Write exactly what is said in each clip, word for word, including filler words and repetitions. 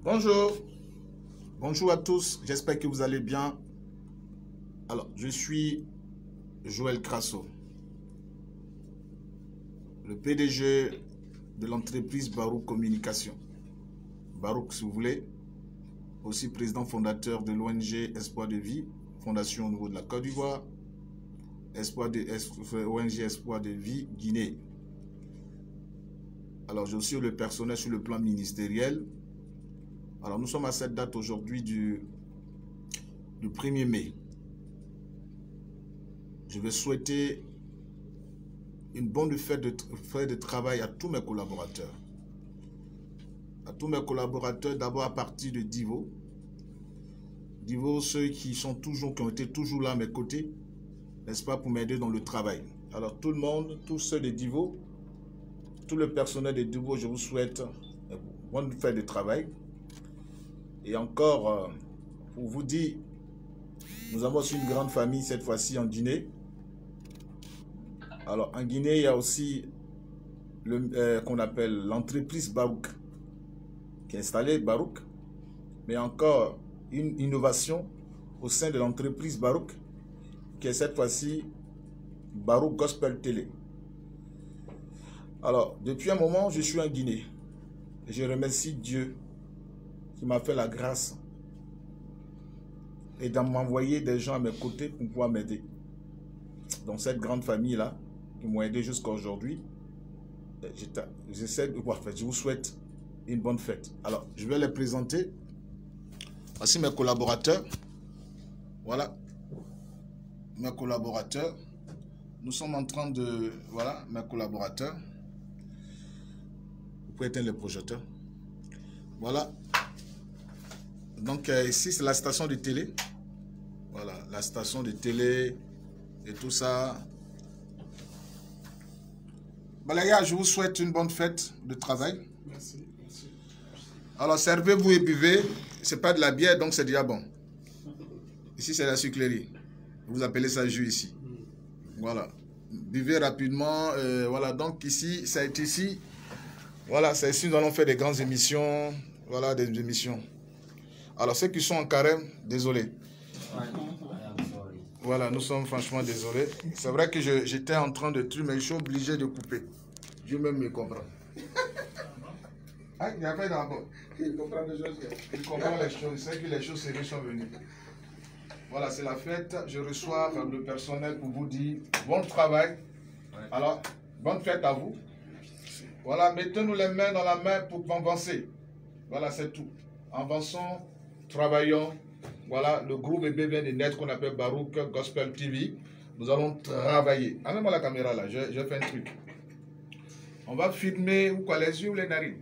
Bonjour, bonjour à tous, j'espère que vous allez bien. Alors, je suis Joël Crasso, le P D G de l'entreprise Barouk Communication. Barouk, si vous voulez, aussi président fondateur de l'O N G Espoir de Vie, fondation au niveau de la Côte d'Ivoire, Espoir de, O N G Espoir de Vie, Guinée. Alors, je suis le personnel sur le plan ministériel. Alors, nous sommes à cette date aujourd'hui du, du premier mai. Je vais souhaiter une bonne fête de, fête de travail à tous mes collaborateurs. À tous mes collaborateurs, d'abord à partir de Divo. Divo, ceux qui sont toujours, qui ont été toujours là à mes côtés, n'est-ce pas, pour m'aider dans le travail. Alors, tout le monde, tous ceux de Divo, tout le personnel de Divo, je vous souhaite une bonne fête de travail. Et encore, euh, pour vous dire, nous avons aussi une grande famille cette fois-ci en Guinée. Alors, en Guinée, il y a aussi le euh, qu'on appelle l'entreprise Barouk, qui est installée Barouk, mais encore une innovation au sein de l'entreprise Barouk, qui est cette fois-ci Barouk Gospel Télé. Alors, depuis un moment, je suis en Guinée. Et je remercie Dieu qui m'a fait la grâce et de m'envoyer des gens à mes côtés pour pouvoir m'aider. Donc cette grande famille-là, qui m'ont aidé jusqu'à aujourd'hui, j'essaie de pouvoir faire. Je vous souhaite une bonne fête. Alors, je vais les présenter. Voici mes collaborateurs. Voilà. Mes collaborateurs. Nous sommes en train de... Voilà, mes collaborateurs. Vous pouvez éteindre le projecteur. Voilà. Donc euh, ici, c'est la station de télé. Voilà, la station de télé et tout ça. Bah, les gars, je vous souhaite une bonne fête de travail. Merci, merci. Alors, servez-vous et buvez. C'est pas de la bière, donc c'est déjà bon. Ici, c'est la sucrerie. Vous appelez ça jus ici. Voilà. Buvez rapidement. Euh, voilà, donc ici, ça a été ici. Voilà, c'est ici nous allons faire des grandes émissions. Voilà, des émissions. Alors, ceux qui sont en carême, désolé. Voilà, nous sommes franchement désolés. C'est vrai que j'étais en train de truc, mais je suis obligé de couper. Dieu même me comprend. Ah, il y a pas d'abord. Il comprend les choses. Il comprend les choses. Il sait que les choses sérieuses sont venues. Voilà, c'est la fête. Je reçois le personnel pour vous dire bon travail. Alors, bonne fête à vous. Voilà, mettez-nous les mains dans la main pour avancer. Voilà, c'est tout. Avançons. Travaillons, voilà, le groupe bébé vient de naître qu'on appelle Barouk Gospel T V. Nous allons travailler. Amène-moi la caméra là, je, je fais un truc. On va filmer ou quoi, les yeux ou les narines.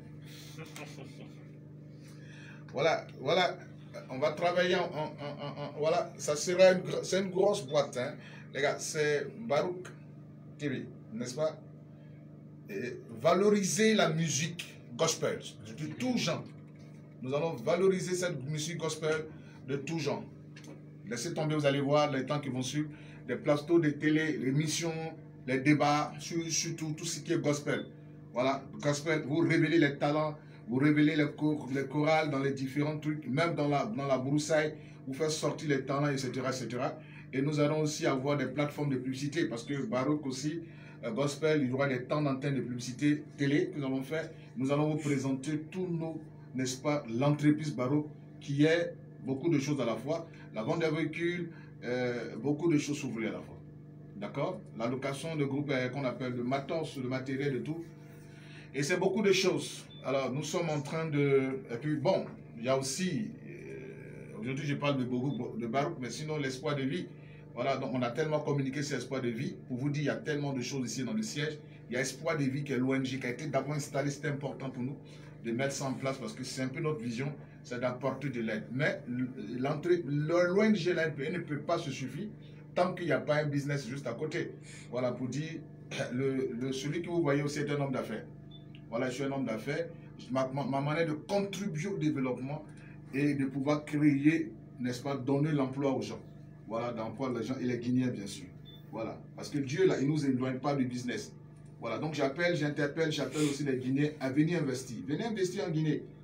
Voilà, voilà, on va travailler en, en, en, en voilà, ça sera une, c'est une grosse boîte, hein. Les gars, c'est Barouk T V, n'est-ce pas? Et valoriser la musique gospel de tout genre. Nous allons valoriser cette musique gospel de tout genre. Laissez tomber, vous allez voir les temps qui vont suivre, les plateaux de télé, les émissions, les débats, sur, sur tout, tout ce qui est gospel. Voilà, gospel, vous révélez les talents, vous révélez les, chor les chorales dans les différents trucs, même dans la, dans la broussaille, vous faites sortir les talents, et cetera, et cetera. Et nous allons aussi avoir des plateformes de publicité, parce que Barouk aussi, euh, gospel, il y aura des temps d'antenne de publicité télé que nous allons faire. Nous allons vous présenter tous nos, n'est-ce pas, l'entreprise Barouk qui est beaucoup de choses à la fois. La vente des véhicules, euh, beaucoup de choses s'ouvrir à la fois. D'accord? La location de groupes euh, qu'on appelle de matos, de matériel, de tout. Et c'est beaucoup de choses. Alors, nous sommes en train de... Et puis, bon, il y a aussi... Euh, aujourd'hui, je parle de, beaucoup, de Barouk, mais sinon, l'espoir de vie. Voilà, donc on a tellement communiqué sur l'espoir de vie. Pour vous dire, il y a tellement de choses ici dans le siège. Il y a Espoir de vie qui est l'O N G qui a été d'abord installé. C'est important pour nous de mettre ça en place parce que c'est un peu notre vision, c'est d'apporter de l'aide. Mais l'O N G là, elle ne peut pas se suffire tant qu'il n'y a pas un business juste à côté. Voilà, pour dire, le, le, celui que vous voyez aussi est un homme d'affaires. Voilà, je suis un homme d'affaires. Ma, ma, ma manière de contribuer au développement et de pouvoir créer, n'est-ce pas, donner l'emploi aux gens. Voilà, d'emploi les gens et les Guinéens, bien sûr. Voilà, parce que Dieu, là, il ne nous éloigne pas du business. Voilà, donc j'appelle, j'interpelle, j'appelle aussi les Guinéens à venir investir. Venez investir en Guinée.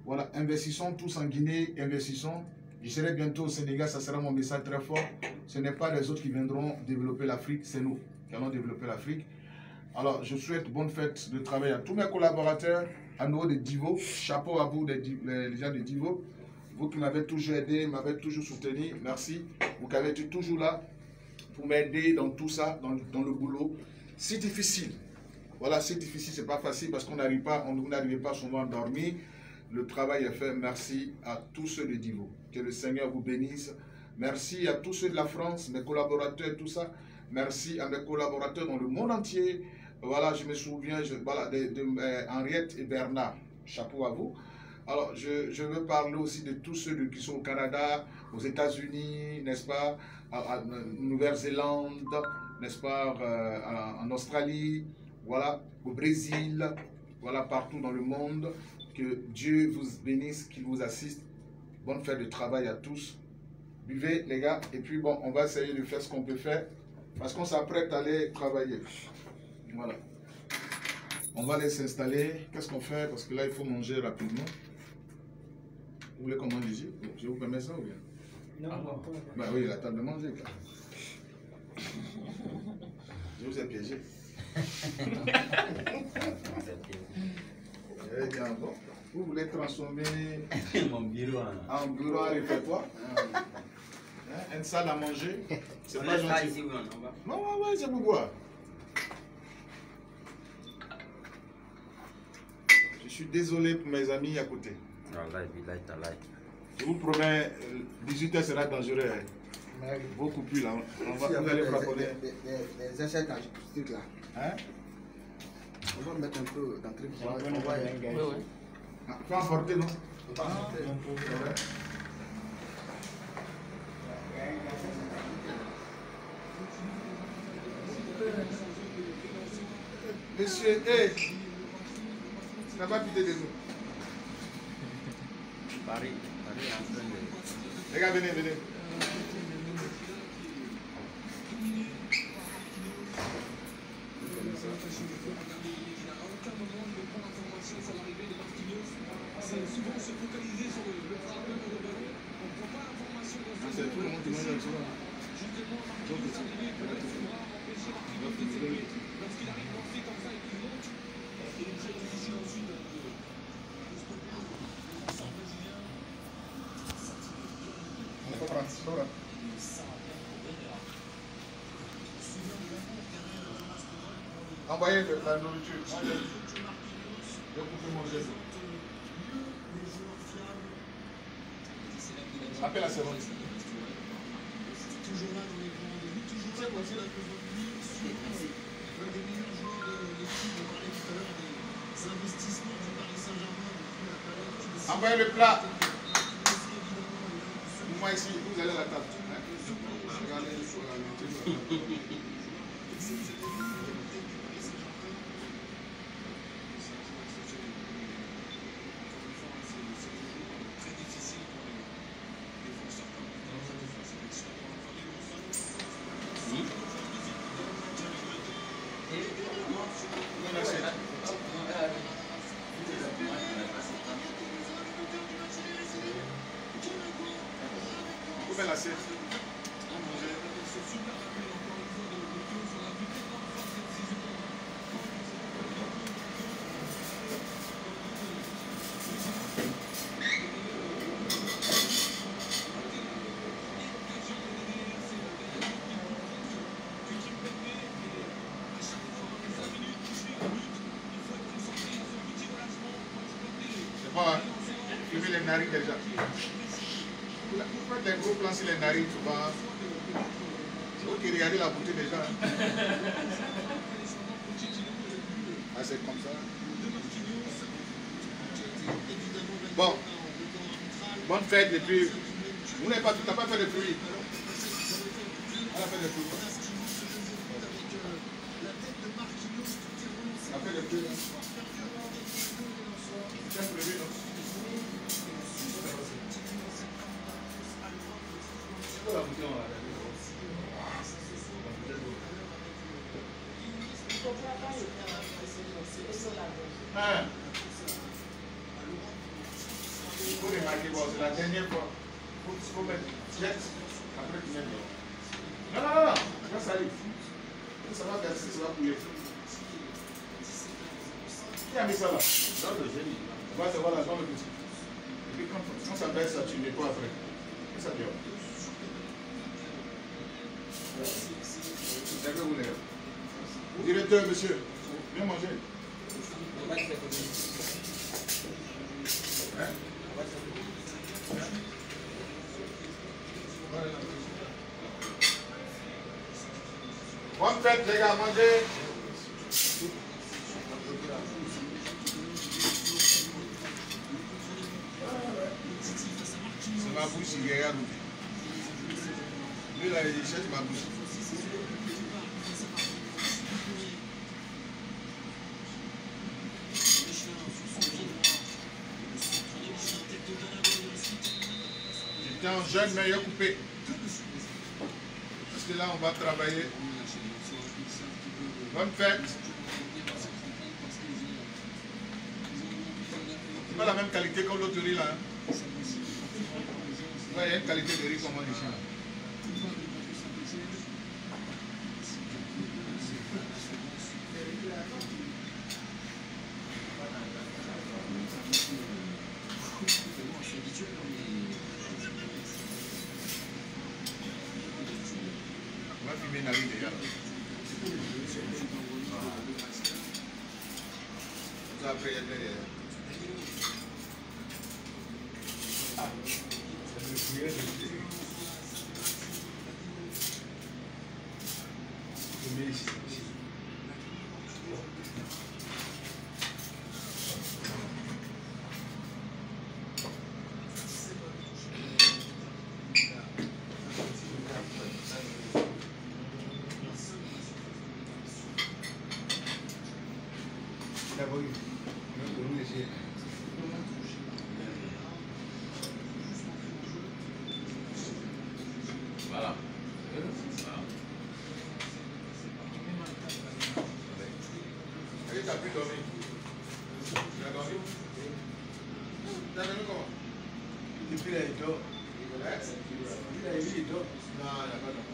Voilà, investissons tous en Guinée, investissons. Je serai bientôt au Sénégal, ça sera mon message très fort. Ce n'est pas les autres qui viendront développer l'Afrique, c'est nous qui allons développer l'Afrique. Alors, je souhaite bonne fête de travail à tous mes collaborateurs, à nouveau de Divo. Chapeau à vous, les, les gens de Divo. Vous qui m'avez toujours aidé, m'avez toujours soutenu, merci. Vous qui avez été toujours là pour m'aider dans tout ça, dans, dans le boulot. C'est difficile. Voilà, c'est difficile, c'est pas facile parce qu'on n'arrive pas, on n'arrive pas souvent à dormir. Le travail est fait. Merci à tous ceux de Divo. Que le Seigneur vous bénisse. Merci à tous ceux de la France, mes collaborateurs, tout ça. Merci à mes collaborateurs dans le monde entier. Voilà, je me souviens je, voilà, de, de euh, Henriette et Bernard. Chapeau à vous. Alors, je, je veux parler aussi de tous ceux de, qui sont au Canada, aux États-Unis, n'est-ce pas, en Nouvelle-Zélande, n'est-ce pas, euh, en Australie, voilà, au Brésil, voilà, partout dans le monde. Que Dieu vous bénisse, qu'il vous assiste. Bonne fête de travail à tous. Buvez, les gars, et puis bon, on va essayer de faire ce qu'on peut faire, parce qu'on s'apprête à aller travailler. Voilà. On va aller s'installer. Qu'est-ce qu'on fait? Parce que là, il faut manger rapidement. Vous voulez qu'on mange ici? Je vous permets ça ou bien? Non, ah, non. Bah oui, la table de manger. Là. Je vous ai piégé. Eh bien, bon. Vous voulez transformer mon bureau en, en bureau à répertoire? Hein, une salle à manger? C'est pas gentil. Ici, non, non, non, ouais, c'est pour boire. Je suis désolé pour mes amis à côté. Je vous promets, dix-huit heures sera dangereux. Hein. Beaucoup plus là. On va, vous allez plafonner. Les échecs à ce truc là. Hein? On va mettre un peu dans le truc. On va oui, oui. Ah, faut emporter, non? Faut emporter. Monsieur, hé! N'a pas quitté de nous. Paris, Paris est en train de... Les gars, venez, venez. Souvent se focaliser sur le frappeur de ballon, on ne prend pas l'information dans c'est tout le monde qui mange avec ça. Justement, Marquinhos arrivé peut-être pouvoir empêcher Marquinhos de s'élever. Lorsqu'il arrive lancé comme ça et qu'il monte, il est très difficile ensuite de stopper le défenseur brésilien. On va prendre ça. Envoyez la nourriture. Je vous peux manger ça. Appelle la seconde. Toujours là dans les grands rendez-vous, toujours là dans la minute sur un des meilleurs joueurs de l'équipe. On parlait tout à l'heure des investissements du Paris Saint-Germain depuis la période. Envoyez le plat. Moi ici, vous allez à la table. Regardez, regardez. Coupez l'assiette. C'est bon, hein? Fumez les narines déjà. Vous faites des gros plans sur les narines souvent. C'est vous qui regardez la bouteille déjà. Ah, c'est comme ça. Bon. Bonne fête et puis. Vous n'avez pas, tu n'as pas fait de fruits. Elle a fait des fruits. Elle a fait des fruits. C'est prévu, non? La bouteille, on va hein? bon, c'est la dernière fois. Il faut, faut mettre jet, après tu mets l'eau. Non, non, non, non, ça va salir. Ça va verser, ça va couler. Qui a mis ça là? Dans le génie. Voilà, voilà, dans le petit. Et puis quand, quand ça baisse, ça, tu nettoies après. Et ça dehors. Directeur, monsieur, viens manger. Hein? Bonne fête, les gars, mangez. C'est ma bouche, il regarde. Lui, là, il cherche ma bouche. J'étais un jeune meilleur coupé. Parce que là, on va travailler. Bonne fête. C'est pas la même qualité que l'autre riz là. Hein? Là, il y a une qualité de riz comme on dit ici. On va filmer Navi déjà. Ça après, il y a derrière. Voilà. Et tu as pu dormir. Tu as dormi? Tu as dormi comment? Depuis là, il dort. Hein? Depuis là, il dort. Non, il n'a pas dormi.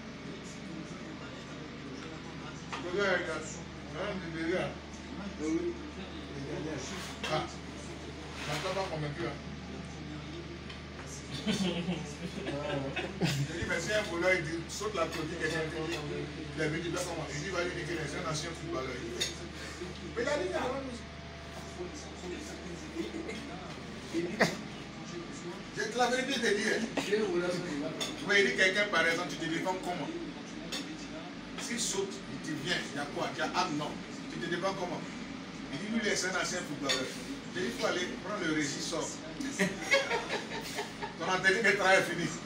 Tu regardes, regarde. Non, tu regardes. Oui. Ah. Je ne t'ai pas convaincu. Hein. Je dis, mais si un voleur, il dit, saute la politique, quelqu'un dit, il a vu, il doit comment? Il dit, va lui dire que c'est un ancien footballeur. Mais il a dit, c'est la vérité, je te dis. Hein. Mais il dit, quelqu'un, par exemple, tu te défends comment? S'il saute, il te vient, il y a quoi? Tu as ah non. Tu te défends comment? Il dit, lui, il est un ancien footballeur. Je dis, il faut aller prendre le régis, sort. Ton entretien de travail est fini.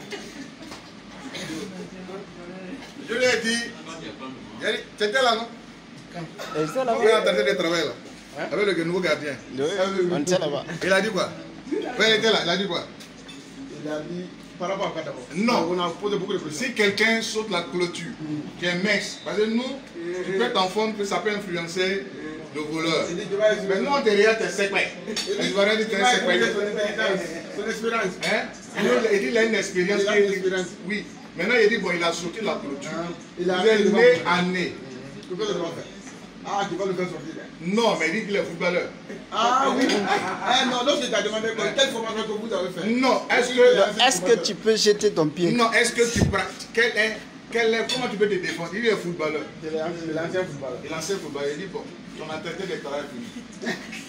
Je lui ai dit, c'était là, non? C'est là-bas. Il est en train de travailler là. Avec le nouveau gardien. On était là-bas. Il a dit quoi? Ouais, il était là, il a dit quoi? Il a dit, par rapport à quoi d'abord? Non. On a posé beaucoup de questions. Si quelqu'un saute la clôture, qui est mince, parce que nous, tu peux être en forme, ça peut influencer le voleur. Mais nous, on te regarde, t'es sec, ouais. Tu vas rien dire, t'es sec, ouais. Son expérience. Hein? Il dit, il a une expérience. Il a une expérience. Oui. Maintenant, il dit, bon, il a sauté la clôture. Il a Il est né à nez. Tu peux le faire. Ah, tu vas le faire sortir. Non, mais il dit qu'il est footballeur. Ah oui. Ah non, lorsque tu as demandé quelle formation que vous avez fait. Non, est-ce que... Est-ce que tu peux jeter ton pied? Non, est-ce que tu pratiques? Quel est, quel est, comment tu peux te défendre? Il est footballeur. C'est l'ancien footballeur. Il est ancien footballeur. Il dit, bon, ton entretien de travail est fini.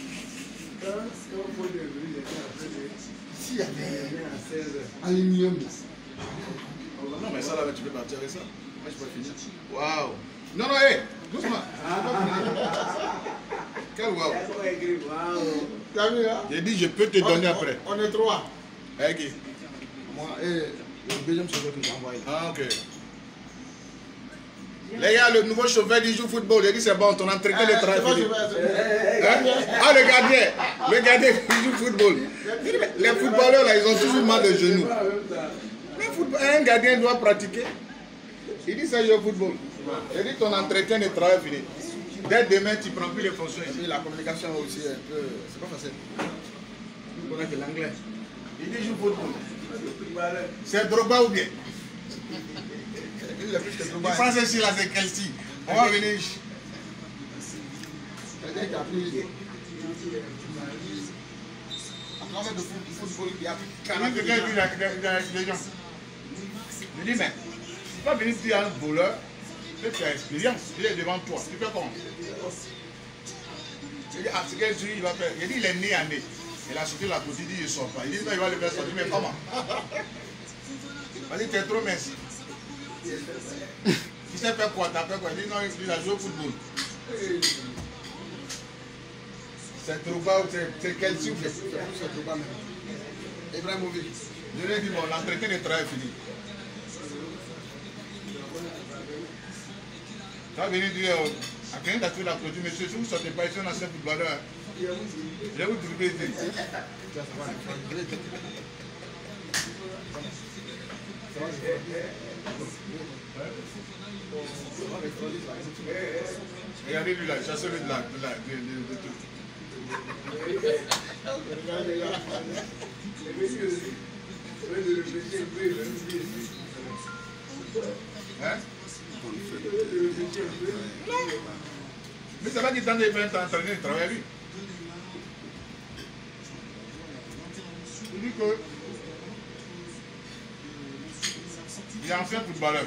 Si, il y avait aluminium. Non, mais ça là, tu peux partir avec ça. Moi, je peux finir. Waouh! Non, non, hé! Doucement! Quel waouh! Tu as vu, hein? J'ai dit, je peux te donner après. On est trois. Avec qui? Moi et le deuxième chauffeur que j'ai envoyé. Ah, ok. Les gars, le nouveau chauffeur dit joue au football. Il dit c'est bon, ton entretien de travail est fini. Hein? Ah, le gardien! Le gardien qui joue au football. Les footballeurs là, ils ont toujours mal de genoux. Un gardien doit pratiquer. Il dit ça, il joue au football. Il dit ton entretien de travail est fini. Dès demain, tu ne prends plus les fonctions ici. Et la communication aussi, un peu, c'est pas facile. Nous connaissons que l'anglais. Il dit joue football. C'est Drogba ou bien? Il a plus que Il Drogba. pense ici là, c'est Kelsey. On va venir. C'est-à-dire qu'il a pris. En train de football, il y a Quand quelqu'un dit la- la- la- les gens, je dis, mais tu vas venir dire à un voleur que tu as expérience, il est devant toi, tu fais comment? Je dis, ah, c'est quel jour il va faire? Il dit, il est né à né. Il a sauté la côte, il dit, il ne sort pas. Il dit, non, il va le faire sortir, mais comment? Il dit, tu es trop mince. Tu sais faire quoi? Tu as fait quoi? Il dit, non, il a joué au football. C'est trop bas, c'est quel souffle? C'est Drogba même. Ibrahimovic. Je lui ai dit, bon, l'entretien de travail est fini. Tu vas venir dire à quelqu'un qui a fait la clôture, monsieur, si vous ne sortez pas ici, on a ancien footballeur. Je vais vous trouver ici. Regardez lui là, chassez-le de là, de là, de, de, de tout. Hein? Non. Mais c'est pas qu'il tente de faire un entraîner, il travaille à lui. Il dit que il est ancien footballeur.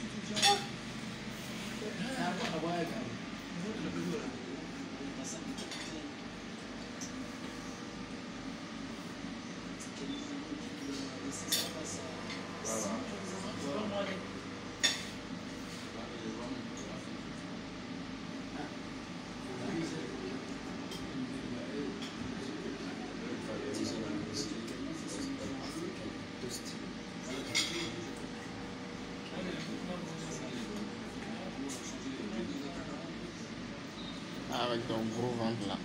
Avec ton gros ventre là.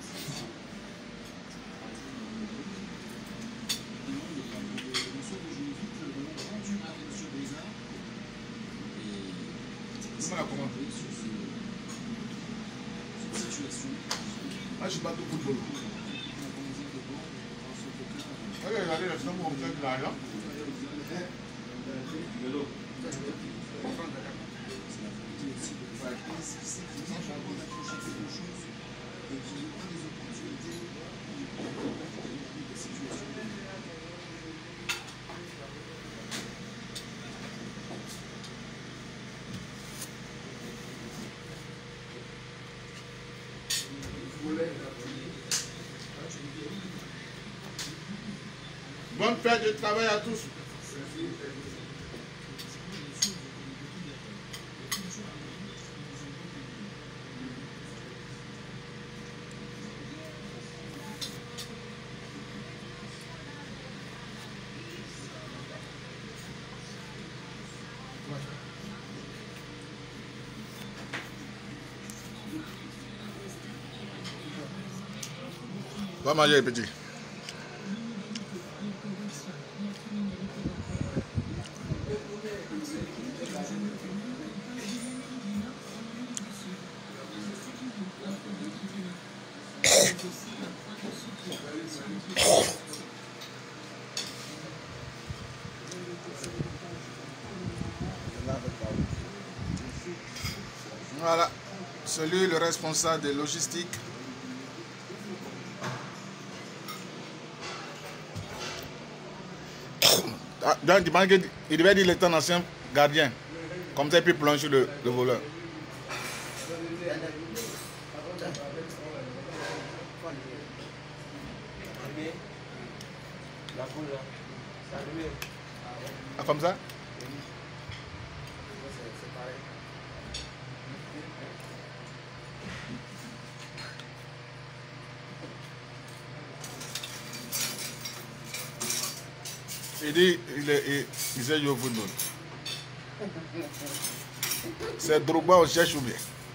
Comment la commande? Moi je suis pas tout football. Regardez la chambre comme ça de l'argent. Bonne fête de travail à tous. Va manger, petit. Voilà, c'est lui le responsable de logistique. Ah, donc, il devait dire qu'il est un ancien gardien. Comme ça, il peut plonger le, le voleur. Ah, comme ça? Il dit il, est, il, il sait jouer au football. C'est Drogba, on cherche ou bien.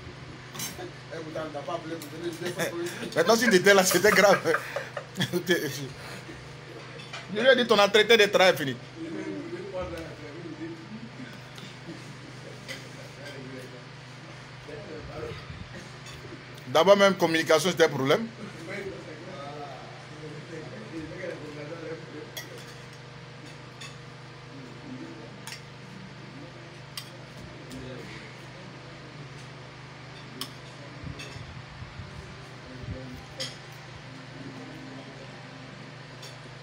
Maintenant, si tu étais là, c'était grave. Je lui ai dit ton entretien de travail est fini. D'abord, même communication, c'était un problème.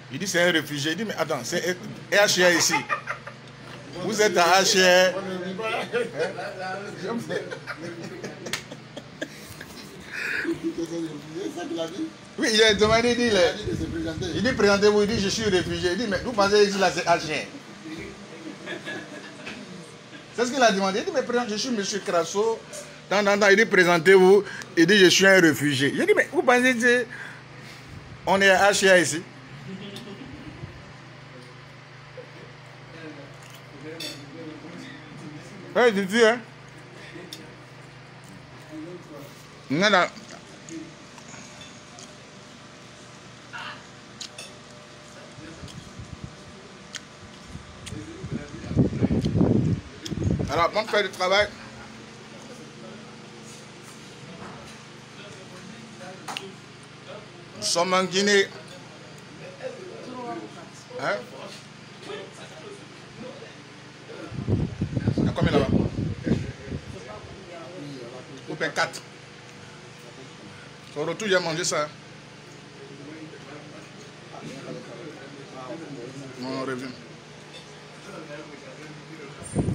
Il dit c'est un réfugié. Il dit mais attends, c'est H R ici. Vous êtes à H R. Oui, il a demandé, il dit, il, il dit présentez-vous, il dit je suis réfugié. Il dit mais vous pensez ici là c'est H R. C'est ce qu'il a demandé. Il dit mais je suis monsieur Crasso. Tant, tant, tant, il dit présentez-vous. Il dit je suis un réfugié. Je dis mais vous pensez que on est à H R ici? Oui, je dis hein. Non, non. Alors, on fait du travail. Nous sommes en Guinée. Hein? Il y a combien là-bas? Ou bien quatre. Au retour, il a mangé ça. Hein? On revient.